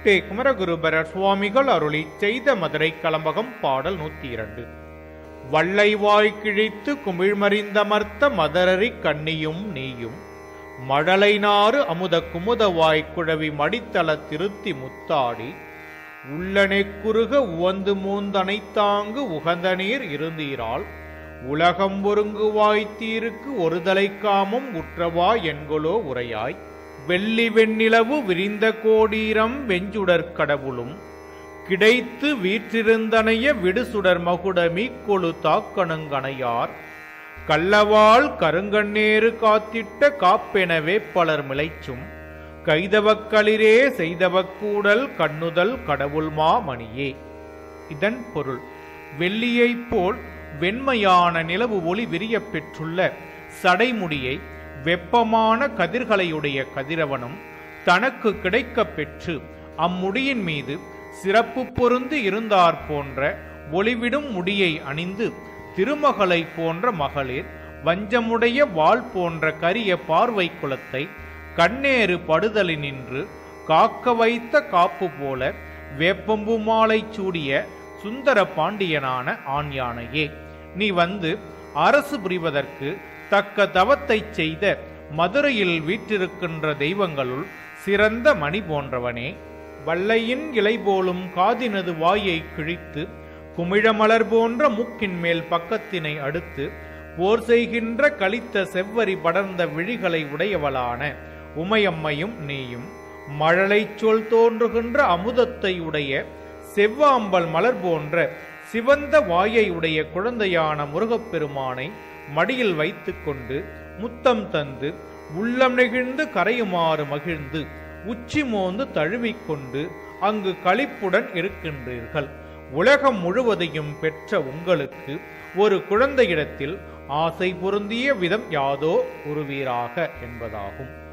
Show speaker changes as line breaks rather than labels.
D. Kumaraguruparar சுவாமிகள் அருளி செய்த மதுரை கலம்பகம் பாடல் 102. வள்ளைவாய் கிழித்து குமிழ்மறிந்தமர்த்த மதரறி கண்ணியும் நீயும் மழலை நாறு அமுத குமுதவாய் குழவி மடித்தள திருத்தி முத்தாடி உள்ளனை குறுக உவந்து மூந்தனைத்தாங்கு உகந்த நீர் இருந்தீரால் உலகம் ஒருங்குவாய்த்தீருக்கு ஒரு தலை காமும் உற்றவா என்கொலோ உரையாய் வெள்ளி வெண்ணிலவு விரிந்த கோடீரம் வெஞ்சுடர் கடவுளும் கிடைத்து வீற்றிருந்தனைய விடுசுடர் மகுடமி கொழு தாக்கணுங்கணையார் கள்ளவாள் கருங்கண்ணேறு காத்திட்ட காப்பெனவே பலர் மிளைச்சும் கைதவக்களிரே செய்தவக்கூடல் கண்ணுதல் கடவுள் மாமணியே. இதன் பொருள், வெள்ளியைப் போல் வெண்மையான நிலவு ஒளி விரிய பெற்றுள்ள சடைமுடியை வெப்பமான கதிர்களையுடைய கதிரவனும் தனக்கு கிடைக்கப் பெற்று அம்முடியின் மீது சிறப்பு பொருந்தி இருந்தார் போன்ற ஒளிவிடும் முடியை அணிந்து திருமகளை போன்ற மகளிர் வஞ்சமுடைய வாள் போன்ற கரிய பார்வை குலத்தை கண்ணேறு படுதலினின்று காக்க வைத்த காப்பு போல வேப்பம்பு மாலை சூடிய சுந்தர பாண்டியனான ஆண் யானையே, நீ வந்து அரசு புரிவதற்கு தக்க தவத்தை செய்த மதுரையில் வீற்றிருக்கின்ற தெய்வங்களுள் சிறந்த மணி போன்றவனே. வள்ளையின் இலை போலும் காதினது வாயை கிழித்து குமிழமலர் போன்ற மூக்கின் மேல் பக்கத்தினை அடுத்து போர் செய்கின்ற கலித்த செவ்வரி படர்ந்த விழிகளை உடையவளான உமையம்மையும் நீயும் மழலை சொல் தோன்றுகின்ற அமுதத்தை உடைய செவ்வாம்பல் மலர் போன்ற சிவந்த வாயை உடைய குழந்தையான முருகப்பெருமானை மடியில் வைத்து கொண்டு முத்தம் தந்து உள்ளம் நெகிழ்ந்து கரையுமாறு மகிழ்ந்து உச்சி மோந்து தழுவிக்கொண்டு அங்கு களிப்புடன் இருக்கின்றீர்கள். உலகம் முழுவதையும் பெற்ற உங்களுக்கு ஒரு குழந்தையிடத்தில் ஆசை பொருந்திய விதம் யாதோ உருவீராக என்பதாகும்.